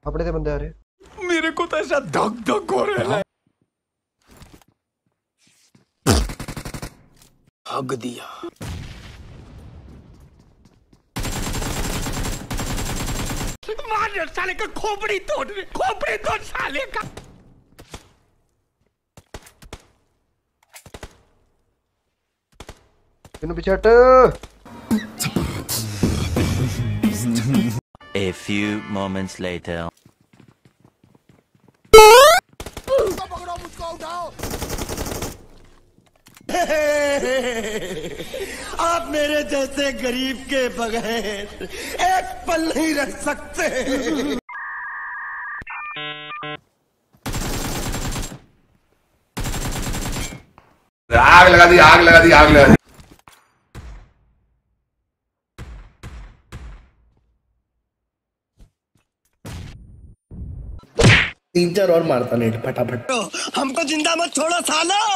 अपने से बंदे आ रहे। मेरे को तो ऐसा धक धक हो रहा है। हग दिया। मार साले का खोपड़ी तोड़ साले का। पीछे हट। A few moments later. पकड़ो मुझको उठाओ। आप मेरे जैसे गरीब के बगैर एक पल नहीं रह सकते। आग लगा दी, आग लगा दी, आग लगा दी। तीन चार और मारता नेट फटाफट। हमको जिंदा मत छोड़ो सालो।